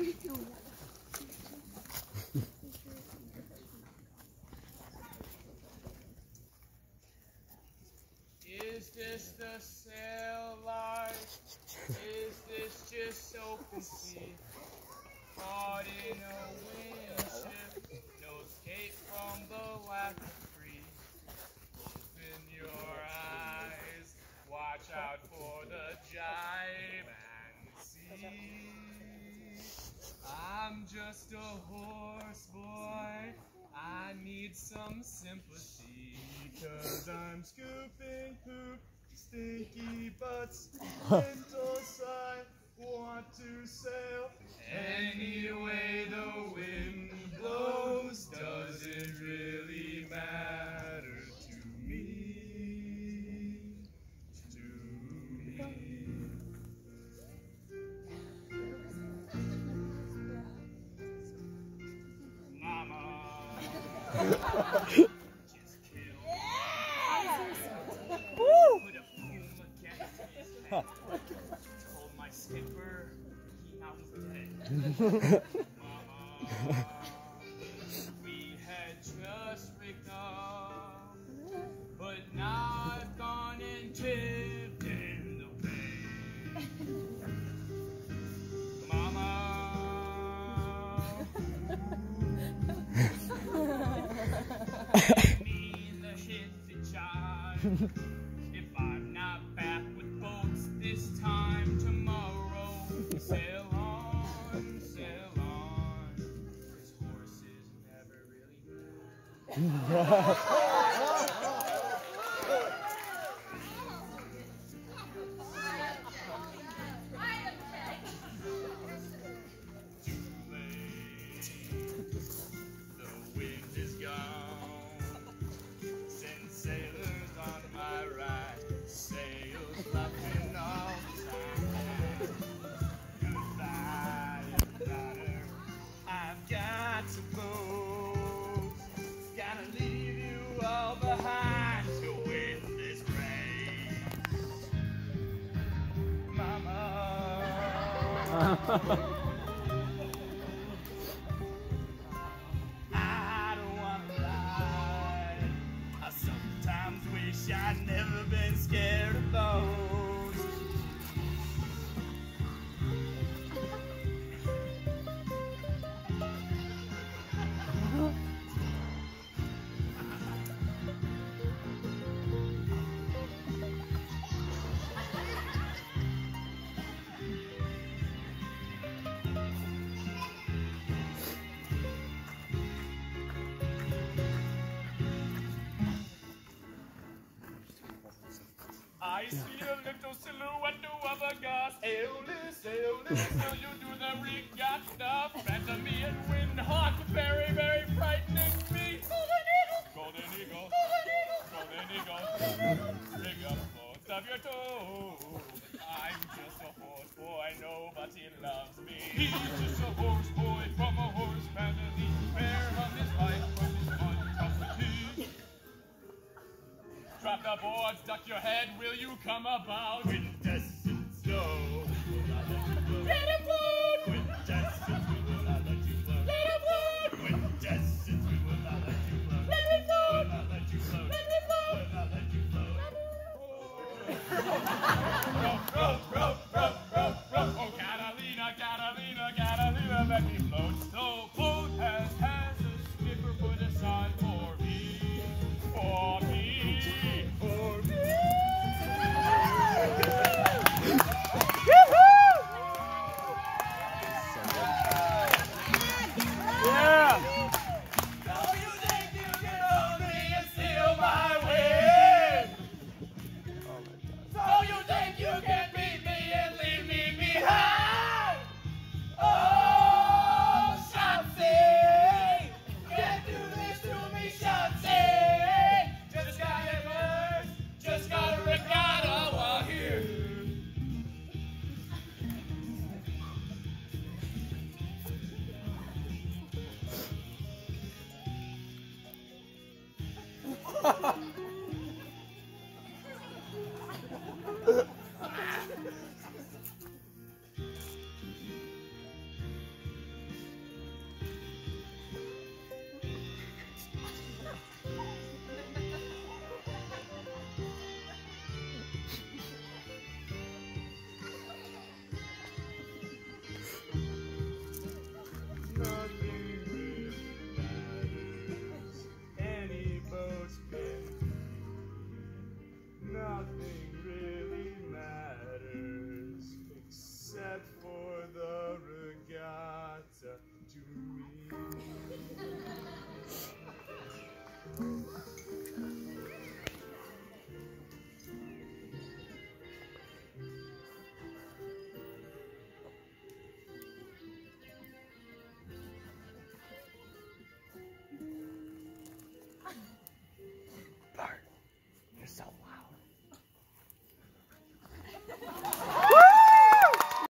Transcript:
Is this the sail life? Is this just open sea? Caught in a wind shift, no escape from the lack of free. Open your eyes, watch out for the jive and see. I'm just a horse boy, I need some sympathy, 'cause I'm scooping poop, stinky butts, mental side, want to sail. Any way the wind blows doesn't really matter to me, Mama. Just killed. Put a boom against his head. Told my skipper I was dead. Mama, we had just rigged up, but now I've gone and tipped in the bay. Mama, I mean the hit the jive. If I'm not back with boats this time tomorrow, sail on, sail on. 'Cause horses never really matter. I don't want to lie. I sometimes wish I'd never been scared of those. I see a little silhouette of a gust. Ailess, till you do the regatta. Phantom me and Windhawk, very, very frightening me. Golden eagle, golden eagle, rig up both of your toes. I'm just a horse boy, nobody loves me. He's just a horse boy from a horse family. Fair on his life from his monstrosity. Drop the boards, duck your head, will you come about? Quintessence, go. Let him float! Quintessence, we will not let you float. Let him float! Quintessence, we will not let you float. Let me float! We'll not let you float. Let me float! We'll not let you float. Row. Oh, Catalina, Catalina, Catalina, let me float. So boat has a skipper put aside for me. For me. For me. Yeah. So you think you can hold me and steal my wind? So you think you can beat me and leave me behind? Oh, Shansi! Can't do this to me, Shansi! Just got immersed, just got a regatta while here. Ha ha!